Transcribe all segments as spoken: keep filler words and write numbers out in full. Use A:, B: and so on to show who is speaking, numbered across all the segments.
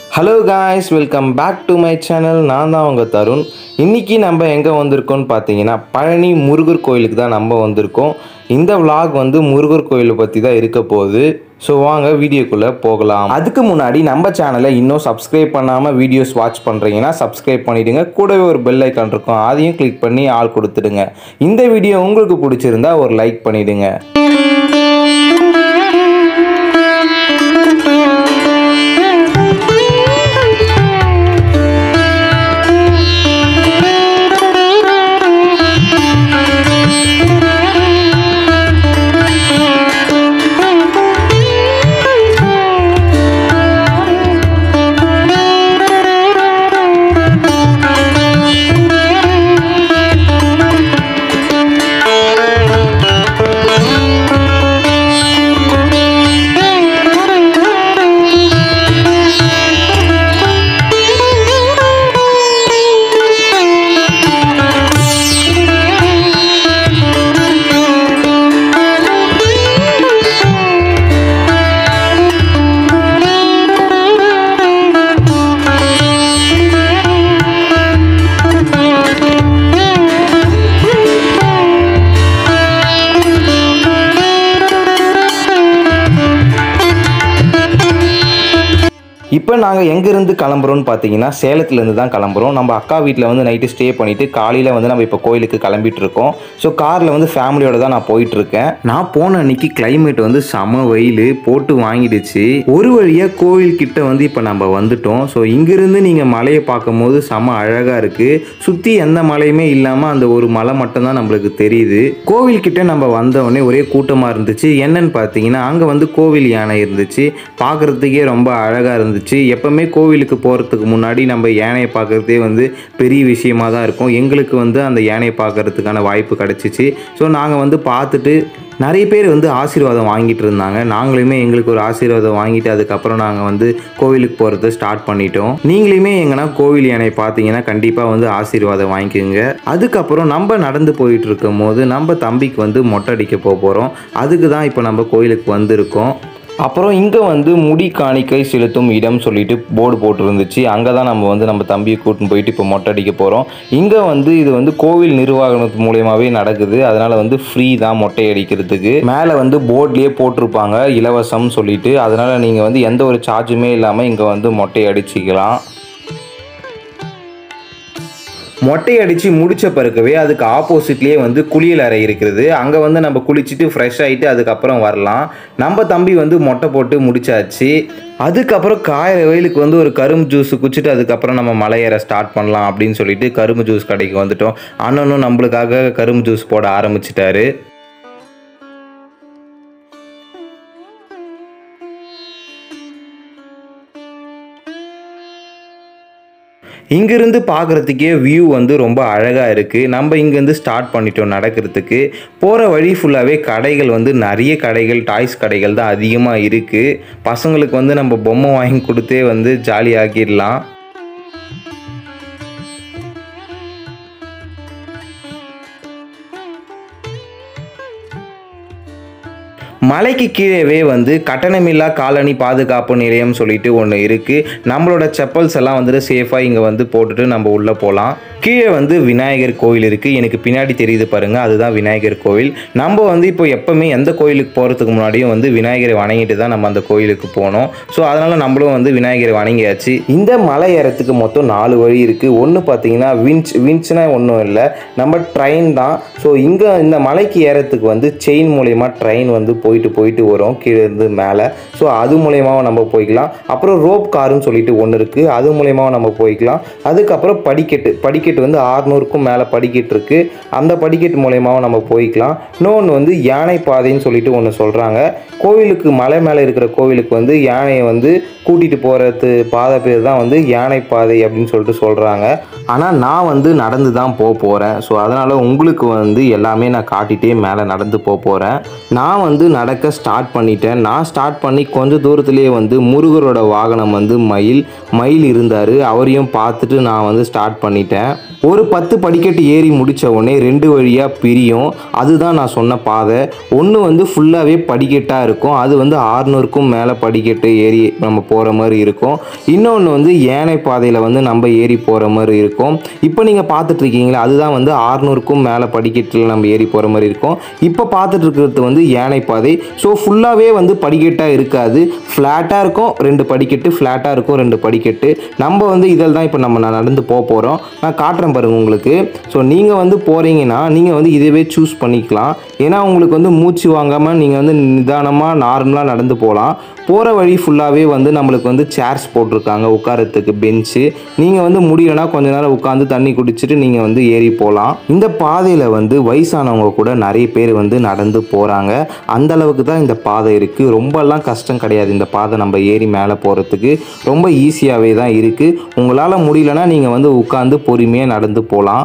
A: Hello guys, welcome back to my channel. நான் தான் உங்க தருண். இன்னைக்கு நம்ம எங்க வந்திருக்கோம்னு பாத்தீங்கன்னா பழனி முருகர் கோயிலுக்கு தான் நம்ம வந்திருக்கோம். இந்த vlog வந்து முருகர் கோயிலை பத்தி தான் இருக்க போகுது. சோ வாங்க வீடியோக்குள்ள போகலாம். அதுக்கு முன்னாடி நம்ம சேனலை இன்னும் subscribe பண்ணாம வீடியோஸ் வாட்ச் பண்றீங்கன்னா subscribe பண்ணிடுங்க. கூடவே ஒரு bell icon இருக்கும். அதையும் கிளிக் பண்ணி ஆல் கொடுத்துடுங்க. இந்த வீடியோ உங்களுக்கு பிடிச்சிருந்தா ஒரு லைக் பண்ணிடுங்க. இப்போ நாங்க எங்க இருந்து கிளம்பறோம்னு பாத்தீங்கன்னா சேலத்துல இருந்து தான் கிளம்பறோம். நம்ம அக்கா வீட்ல வந்து நைட் ஸ்டே பண்ணிட்டு காலையில வந்து நம்ம இப்போ கோயிலுக்கு கிளம்பிட்டு இருக்கோம். சோ கார்ல வந்து ஃபேமிலியோட தான் நான் போயிட்டு இருக்கேன். நான் போன அன்னைக்கு கிளைமேட் வந்து செம வெயில் போட்டு வாங்கிடுச்சு. ஒரு வழியா கோயில் கிட்ட வந்து இப்போ நம்ம வந்துட்டோம். சோ இங்க இருந்து நீங்க மலையை பார்க்கும்போது செம அழகா இருக்கு. சுத்தி எந்த மலையுமே இல்லாம அந்த ஒரு மலை மட்டும் தான் நம்மளுக்கு தெரியுது. கோவில் கிட்ட நம்ம வந்த உடனே ஒரே கூட்டமா இருந்துச்சு. என்னன்னு பாத்தீங்கன்னா அங்க வந்து கோவில் யானை இருந்துச்சு. பார்க்கிறதுக்கே ரொம்ப அழகா இருந்துச்சு. எப்பவுமே கோவிலுக்கு போகிறதுக்கு முன்னாடி நம்ம யானையை பார்க்குறதே வந்து பெரிய விஷயமா தான் இருக்கும். எங்களுக்கு வந்து அந்த யானையை பார்க்கறதுக்கான வாய்ப்பு கிடச்சிச்சு. ஸோ நாங்கள் வந்து பார்த்துட்டு நிறைய பேர் வந்து ஆசீர்வாதம் வாங்கிட்டு இருந்தாங்க. நாங்களுமே எங்களுக்கு ஒரு ஆசீர்வாதம் வாங்கிட்டு அதுக்கப்புறம் நாங்கள் வந்து கோவிலுக்கு போகிறத ஸ்டார்ட் பண்ணிட்டோம். நீங்களுமே எங்கன்னா கோவில் யானை பார்த்தீங்கன்னா கண்டிப்பாக வந்து ஆசீர்வாதம் வாங்கிக்கோங்க. அதுக்கப்புறம் நம்ம நடந்து போயிட்டு இருக்கும் போது நம்ம தம்பிக்கு வந்து மொட்டை அடிக்க போக போகிறோம். அதுக்கு தான் இப்போ நம்ம கோயிலுக்கு வந்திருக்கோம். அப்புறம் இங்கே வந்து முடி காணிக்கை செலுத்தும் இடம் சொல்லிட்டு போர்டு போட்டுருந்துச்சு. அங்கே தான் நம்ம வந்து நம்ம தம்பியை கூட்டின்னு போயிட்டு இப்போ மொட்டை அடிக்க போகிறோம். இங்கே வந்து இது வந்து கோவில் நிர்வாகத்து மூலியமாகவே நடக்குது. அதனால் வந்து ஃப்ரீ தான் மொட்டை அடிக்கிறதுக்கு. மேலே வந்து போர்ட்லேயே போட்டிருப்பாங்க இலவசம் சொல்லிட்டு. அதனால் நீங்கள் வந்து எந்த ஒரு சார்ஜுமே இல்லாமல் இங்கே வந்து மொட்டை அடிச்சிக்கலாம். மொட்டை அடித்து முடித்த பிறகுவே அதுக்கு ஆப்போசிட்லேயே வந்து குளியல் அறை இருக்கிறது. அங்கே வந்து நம்ம குளிச்சுட்டு ஃப்ரெஷ் ஆகிட்டு அதுக்கப்புறம் வரலாம். நம்ம தம்பி வந்து மொட்டை போட்டு முடிச்சாச்சு. அதுக்கப்புறம் காயிற வெயிலுக்கு வந்து ஒரு கரும்பு ஜூஸ் குடிச்சிட்டு அதுக்கப்புறம் நம்ம மலை ஏற ஸ்டார்ட் பண்ணலாம் அப்படின்னு சொல்லிட்டு கரும்பு ஜூஸ் கடைக்கு வந்துட்டோம். அண்ணனும் நம்மளுக்காக கரும்பு ஜூஸ் போட ஆரம்பிச்சிட்டாரு. இங்கிருந்து பார்க்குறதுக்கே வியூ வந்து ரொம்ப அழகாக இருக்குது. நம்ம இங்கேருந்து ஸ்டார்ட் பண்ணிட்டோம் நடக்கிறதுக்கு. போகிற வழி ஃபுல்லாகவே கடைகள் வந்து நிறைய கடைகள் டாய்ஸ் கடைகள் தான் அதிகமாக இருக்குது. பசங்களுக்கு வந்து நம்ம பொம்மை வாங்கி கொடுத்தே வந்து ஜாலியாக்கிடலாம். மலைக்கு கீழேவே வந்து கட்டணமில்லா காலனி பாதுகாப்பு நிலையம் சொல்லிட்டு ஒன்று இருக்குது. நம்மளோட செப்பல்ஸ் எல்லாம் வந்துட்டு சேஃபாக இங்கே வந்து போட்டுட்டு நம்ம உள்ளே போகலாம். கீழே வந்து விநாயகர் கோவில் இருக்குது. எனக்கு பின்னாடி தெரியுது பாருங்கள், அதுதான் விநாயகர் கோவில். நம்ம வந்து இப்போ எப்போவுமே எந்த கோயிலுக்கு போகிறதுக்கு முன்னாடியும் வந்து விநாயகரை வணங்கிட்டு தான் நம்ம அந்த கோயிலுக்கு போனோம். ஸோ அதனால் நம்மளும் வந்து விநாயகரை வணங்கியாச்சு. இந்த மலை ஏறத்துக்கு மொத்தம் நாலு வழி இருக்குது. ஒன்று பார்த்தீங்கன்னா விஞ்ச் விஞ்ச்னா ஒன்றும் இல்லை, நம்ம ட்ரெயின் தான். ஸோ இங்கே இந்த மலைக்கு ஏறத்துக்கு வந்து செயின் மூலயமா ட்ரெயின் வந்து போயிட்டு போயிட்டு வரும் கீழே இருந்து மேலே. ஸோ அது மூலயமாவும் நம்ம போய்க்கலாம். அப்புறம் ரோப் காருன்னு சொல்லிட்டு ஒன்று இருக்குது, அது மூலயமாவும் நம்ம போய்க்கலாம். அதுக்கப்புறம் படிக்கட்டு படிக்கட்டு வந்து ஆறுநூறுக்கும் மேலே படிக்கட்டு இருக்குது. அந்த படிக்கட்டு மூலயமாவும் நம்ம போய்க்கலாம். இன்னொன்று வந்து யானை பாதைன்னு சொல்லிட்டு ஒன்று சொல்கிறாங்க. கோவிலுக்கு மலை மேலே இருக்கிற கோவிலுக்கு வந்து யானையை வந்து கூட்டிகிட்டு போகிறது பாதை பேர் தான் வந்து யானை பாதை அப்படின்னு சொல்லிட்டு சொல்கிறாங்க. ஆனால் நான் வந்து நடந்து தான் போக போகிறேன். ஸோ அதனால் உங்களுக்கு வந்து எல்லாமே நான் காட்டிகிட்டே மேலே நடந்து போக போகிறேன். நான் வந்து நட நடக்க ஸ்டார்ட் பண்ணிட்டேன். நான் ஸ்டார்ட் பண்ணி கொஞ்சம் தூரத்துலேயே வந்து முருகரோட வாகனம் வந்து மயில் மயில் இருந்தார். அவரையும் பார்த்துட்டு நான் வந்து ஸ்டார்ட் பண்ணிட்டேன். ஒரு பத்து படிக்கட்டு ஏறி முடித்த உடனே ரெண்டு வழியாக பிரியும். அதுதான் நான் சொன்ன பாதை. ஒன்று வந்து ஃபுல்லாகவே படிக்கட்டாக இருக்கும், அது வந்து ஆறுநூறுக்கும் மேலே படிக்கட்டு ஏறி நம்ம போகிற மாதிரி இருக்கும். இன்னொன்று வந்து யானை பாதையில் வந்து நம்ம ஏறி போகிற மாதிரி இருக்கும். இப்போ நீங்கள் பார்த்துட்ருக்கீங்களா, அதுதான் வந்து ஆறுநூறுக்கும் மேலே படிக்கட்டில் நம்ம ஏறி போகிற மாதிரி இருக்கும். இப்போ பார்த்துட்டு இருக்கிறது வந்து யானை பாதை. ஸோ ஃபுல்லாகவே வந்து படிக்கட்டாக இருக்காது, ஃப்ளாட்டாக இருக்கும் ரெண்டு படிக்கட்டு, ஃப்ளாட்டாக இருக்கும் ரெண்டு படிக்கட்டு. நம்ம வந்து இதில் தான் இப்போ நம்ம நடந்து போக போகிறோம். நான் காட்டுறேன் பாருங்க உங்களுக்கு. ஸோ நீங்கள் வந்து போகிறீங்கன்னா நீங்கள் வந்து இதுவே சூஸ் பண்ணிக்கலாம். ஏன்னா உங்களுக்கு வந்து மூச்சு வாங்காமல் நீங்கள் வந்து நிதானமாக நார்மலாக நடந்து போகலாம். போகிற வழி ஃபுல்லாகவே வந்து நம்மளுக்கு வந்து சேர்ஸ் போட்டிருக்காங்க உட்காரத்துக்கு, பெஞ்சு. நீங்கள் வந்து முடியலைன்னா கொஞ்ச நேரம் உட்காந்து தண்ணி குடிச்சிட்டு நீங்கள் வந்து ஏறி போகலாம். இந்த பாதையில் வந்து வயசானவங்க கூட நிறைய பேர் வந்து நடந்து போகிறாங்க. அந்த அளவுக்கு தான் இந்த பாதை இருக்குது. ரொம்பலாம் கஷ்டம் கிடையாது இந்த பாதை நம்ம ஏறி மேலே போகிறதுக்கு. ரொம்ப ஈஸியாகவே தான் இருக்குது. உங்களால் முடியலன்னா நீங்கள் வந்து உட்காந்து பொறுமையாக நடந்து போகலாம்.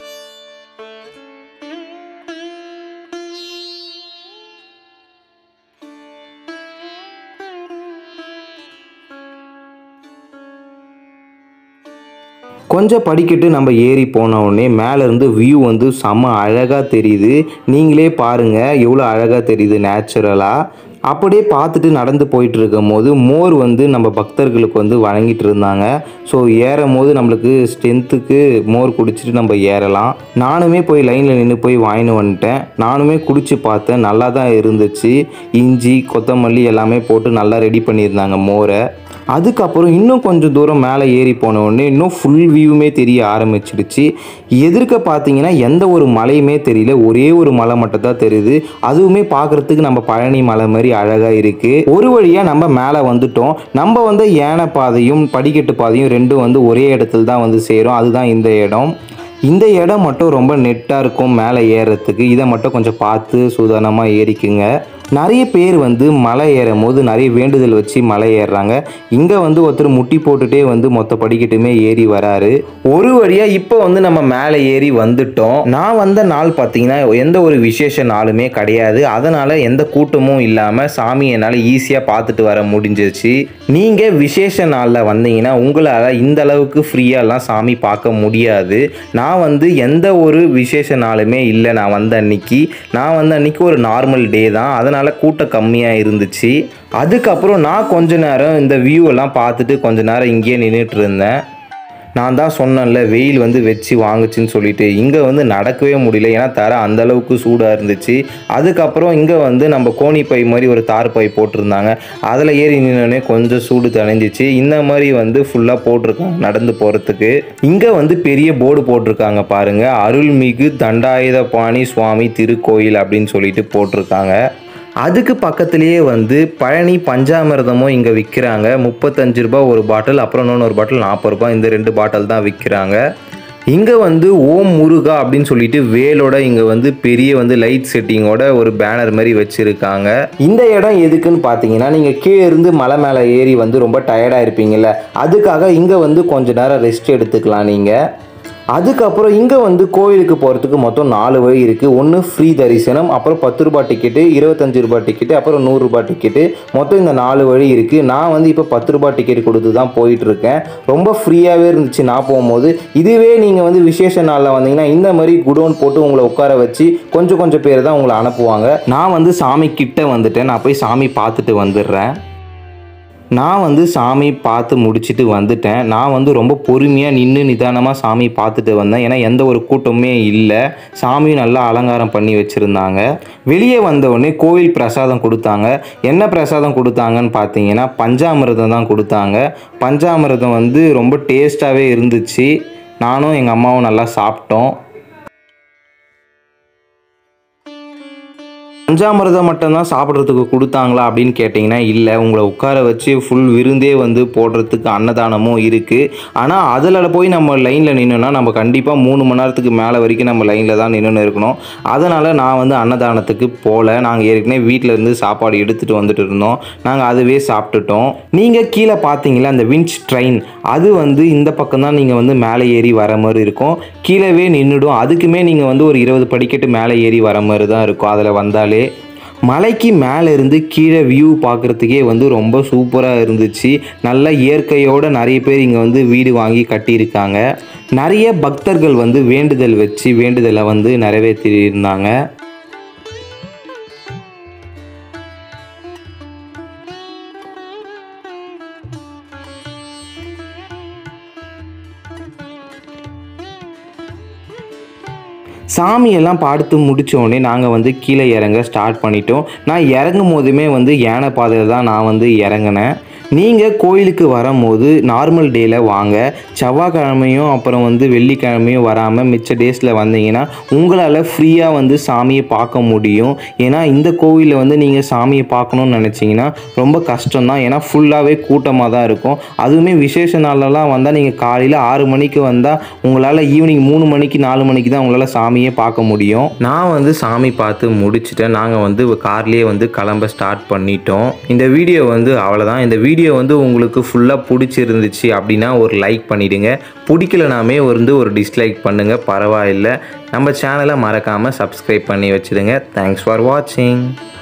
A: கொஞ்சம் படிக்கட்டு நம்ம ஏறி போன உடனே மேலேருந்து வியூ வந்து செம்ம அழகாக தெரியுது. நீங்களே பாருங்கள் எவ்வளோ அழகாக தெரியுது நேச்சுரலாக. அப்படியே பார்த்துட்டு நடந்து போயிட்டு இருக்கும் போது மோர் வந்து நம்ம பக்தர்களுக்கு வந்து வழங்கிட்டு இருந்தாங்க. ஸோ ஏறும் போது நம்மளுக்கு ஸ்ட்ரென்த்துக்கு மோர் குடிச்சிட்டு நம்ம ஏறலாம். நானுமே போய் லைனில் நின்று போய் வாங்கின்னு வந்துட்டேன். நானுமே குடிச்சு பார்த்தேன், நல்லா தான் இருந்துச்சு. இஞ்சி கொத்தமல்லி எல்லாமே போட்டு நல்லா ரெடி பண்ணியிருந்தாங்க மோரை. அதுக்கப்புறம் இன்னும் கொஞ்சம் தூரம் மேலே ஏறி போன உடனே இன்னும் ஃபுல் வியூவுமே தெரிய ஆரம்பிச்சிடுச்சு. எதிர்க்க பார்த்தீங்கன்னா எந்த ஒரு மலையுமே தெரியல, ஒரே ஒரு மலை மட்டும் தான் தெரியுது. அதுவுமே பார்க்குறதுக்கு நம்ம பழனி மலை மாதிரி அழகாக இருக்குது. ஒரு வழியாக நம்ம மேலே வந்துட்டோம். நம்ம வந்து யானை பாதையும் படிக்கட்டு பாதையும் ரெண்டும் வந்து ஒரே இடத்துல தான் வந்து சேரும். அதுதான் இந்த இடம். இந்த இடம் மட்டும் ரொம்ப நெட்டாக இருக்கும் மேலே ஏறுறதுக்கு. இதை மட்டும் கொஞ்சம் பார்த்து சூதானமாக ஏறிக்குங்க. நிறைய பேர் வந்து மலை ஏறும் போது நிறைய வேண்டுதல் வச்சு மலை ஏறுறாங்க. இங்கே வந்து ஒருத்தர் முட்டி போட்டுகிட்டே வந்து மொத்த படிக்கட்டுமே ஏறி வராரு. ஒரு வழியாக இப்போ வந்து நம்ம மேலே ஏறி வந்துட்டோம். நான் வந்த நாள் பார்த்தீங்கன்னா எந்த ஒரு விசேஷ நாளுமே கிடையாது. அதனால் எந்த கூட்டமும் இல்லாமல் சாமி என்னால் ஈஸியாக பார்த்துட்டு வர முடிஞ்சிச்சு. நீங்கள் விசேஷ நாளில் வந்தீங்கன்னா உங்களால் இந்த அளவுக்கு ஃப்ரீயாலாம் சாமி பார்க்க முடியாது. நான் வந்து எந்த ஒரு விசேஷ நாளுமே இல்லை. நான் வந்த அன்னைக்கு நான் வந்த அன்னைக்கு ஒரு நார்மல் டே தான். அதனால் அதனால் கூட்டம் கம்மியாக இருந்துச்சு. அதுக்கப்புறம் நான் கொஞ்ச நேரம் இந்த வியூவெல்லாம் பார்த்துட்டு கொஞ்ச நேரம் இங்கேயே நின்றுட்டு இருந்தேன். நான் தான் சொன்னேன்ல வெயில் வந்து வச்சு வாங்குச்சுன்னு சொல்லிட்டு. இங்கே வந்து நடக்கவே முடியல, ஏன்னா தர அந்தளவுக்கு சூடாக இருந்துச்சு. அதுக்கப்புறம் இங்கே வந்து நம்ம கோணி பை மாதிரி ஒரு தார் பை போட்டிருந்தாங்க. அதில் ஏறி நின்னோடனே கொஞ்சம் சூடு தணிஞ்சிச்சு. இந்த மாதிரி வந்து ஃபுல்லாக போட்டிருக்காங்க நடந்து போகிறதுக்கு. இங்கே வந்து பெரிய போர்டு போட்டிருக்காங்க பாருங்கள், அருள்மிகு தண்டாயுதபாணி சுவாமி திருக்கோயில் அப்படின்னு சொல்லிட்டு போட்டிருக்காங்க. அதுக்கு பக்கத்துலேயே வந்து பழனி பஞ்சாமிர்தமும் இங்கே விற்கிறாங்க. முப்பத்தஞ்சு ரூபா ஒரு பாட்டில், அப்புறம் இன்னொன்று ஒரு பாட்டில் நாற்பது ரூபா. இந்த ரெண்டு பாட்டில் தான் விற்கிறாங்க. இங்கே வந்து ஓம் முருகா அப்படின்னு சொல்லிட்டு வேலோட இங்கே வந்து பெரிய வந்து லைட் செட்டிங்கோட ஒரு பேனர் மாதிரி வச்சுருக்காங்க. இந்த இடம் எதுக்குன்னு பார்த்தீங்கன்னா, நீங்கள் கீழே இருந்து மலை மேலே ஏறி வந்து ரொம்ப டயர்டாக இருப்பீங்கள்ல, அதுக்காக இங்கே வந்து கொஞ்ச நேரம் ரெஸ்ட் எடுத்துக்கலாம் நீங்கள். அதுக்கப்புறம் இங்கே வந்து கோயிலுக்கு போகிறதுக்கு மொத்தம் நாலு வழி இருக்குது. ஒன்று ஃப்ரீ தரிசனம், அப்புறம் பத்து ரூபா டிக்கெட்டு, இருபத்தஞ்சி ரூபா டிக்கெட்டு, அப்புறம் நூறுரூபா டிக்கெட்டு. மொத்தம் இந்த நாலு வழி இருக்குது. நான் வந்து இப்போ பத்து ரூபா டிக்கெட் கொடுத்து தான் போயிட்டுருக்கேன். ரொம்ப ஃப்ரீயாகவே இருந்துச்சு நான் போகும்போது. இதுவே நீங்கள் வந்து விசேஷ நாளில் வந்தீங்கன்னா இந்த மாதிரி குடோன் போட்டு உங்களை உட்கார வச்சு கொஞ்சம் கொஞ்சம் பேர் தான் உங்களை அனுப்புவாங்க. நான் வந்து சாமி கிட்ட வந்துட்டேன். நான் போய் சாமி பார்த்துட்டு வந்துடுறேன். நான் வந்து சாமி பார்த்து முடிச்சுட்டு வந்துட்டேன். நான் வந்து ரொம்ப பொறுமையாக நின்று நிதானமாக சாமி பார்த்துட்டு வந்தேன். ஏன்னா எந்த ஒரு கூட்டமுமே இல்லை. சாமியும் நல்லா அலங்காரம் பண்ணி வச்சுருந்தாங்க. வெளியே வந்தவுடனே கோவில் பிரசாதம் கொடுத்தாங்க. என்ன பிரசாதம் கொடுத்தாங்கன்னு பார்த்தீங்கன்னா பஞ்சாமிர்தம் தான் கொடுத்தாங்க. பஞ்சாமிர்தம் வந்து ரொம்ப டேஸ்ட்டாகவே இருந்துச்சு. நானும் எங்கள் அம்மாவும் நல்லா சாப்பிட்டோம். பஞ்சாமிர்தம் மட்டும்தான் சாப்பிட்றதுக்கு கொடுத்தாங்களா அப்படின்னு கேட்டிங்கன்னா இல்லை, உங்களை உட்கார வச்சு ஃபுல் விருந்தே வந்து போடுறதுக்கு அன்னதானமும் இருக்குது. ஆனால் அதில் போய் நம்ம லைனில் நின்னோன்னா நம்ம கண்டிப்பாக மூணு மணி நேரத்துக்கு மேலே வரைக்கும் நம்ம லைனில் தான் நின்று இருக்கணும். அதனால் நான் வந்து அன்னதானத்துக்கு போகல. நாங்கள் ஏற்கனவே வீட்டிலேருந்து சாப்பாடு எடுத்துகிட்டு வந்துட்டு இருந்தோம். நாங்கள் அதுவே சாப்பிட்டுட்டோம். நீங்கள் கீழே பார்த்தீங்களா அந்த விஞ்ச் ட்ரெயின், அது வந்து இந்த பக்கம் தான் நீங்கள் வந்து மேலே ஏறி வர மாதிரி இருக்கும். கீழவே நின்றுடும். அதுக்குமே நீங்கள் வந்து ஒரு இருபது படிக்கட்டு மேலே ஏறி வர மாதிரி தான் இருக்கும் அதில் வந்தாலே. மலைக்கு மேலே இருந்து கீழே வியூ பார்க்குறதுக்கே வந்து ரொம்ப சூப்பராக இருந்துச்சு. நல்ல இயற்கையோடு நிறைய பேர் இங்கே வந்து வீடு வாங்கி கட்டியிருக்காங்க. நிறைய பக்தர்கள் வந்து வேண்டுதல் வச்சு வேண்டுதலை வந்து நிறைவேற்றியிருந்தாங்க. சாமியெல்லாம் பார்த்து முடித்தோடனே நாங்கள் வந்து கீழே இறங்க ஸ்டார்ட் பண்ணிட்டோம். நான் இறங்கும் போதுமே வந்து யானை பாதையில் தான் நான் வந்து இறங்கினேன். நீங்கள் கோயிலுக்கு வரும்போது நார்மல் டேயில் வாங்க. செவ்வாய்க்கிழமையும் அப்புறம் வந்து வெள்ளிக்கிழமையும் வராமல் மிச்ச டேஸில் வந்தீங்கன்னா உங்களால் ஃப்ரீயாக வந்து சாமியை பார்க்க முடியும். ஏன்னா இந்த கோவிலில் வந்து நீங்கள் சாமியை பார்க்கணுன்னு நினச்சிங்கன்னா ரொம்ப கஷ்டம்தான். ஏன்னா ஃபுல்லாகவே கூட்டமாக தான் இருக்கும். அதுவுமே விசேஷ நாளெல்லாம் வந்தால் நீங்கள் காலையில் ஆறு மணிக்கு வந்தால் உங்களால் ஈவினிங் மூணு மணிக்கு நாலு மணிக்கு தான் உங்களால் சாமியை பார்க்க முடியும். நான் வந்து சாமி பார்த்து முடிச்சுட்டேன். நாங்கள் வந்து கார்லேயே வந்து கிளம்ப ஸ்டார்ட் பண்ணிட்டோம். இந்த வீடியோ வந்து அவ்வளோதான். இந்த வீடியோ வீடியோ வந்து உங்களுக்கு ஃபுல்லாக பிடிச்சிருந்துச்சு அப்படின்னா ஒரு லைக் பண்ணிவிடுங்க. பிடிக்கலனாமே வந்து ஒரு டிஸ்லைக் பண்ணுங்கள், பரவாயில்லை. நம்ம சேனலை மறக்காமல் சப்ஸ்கிரைப் பண்ணி வச்சுடுங்க. தேங்க்ஸ் ஃபார் வாட்சிங்.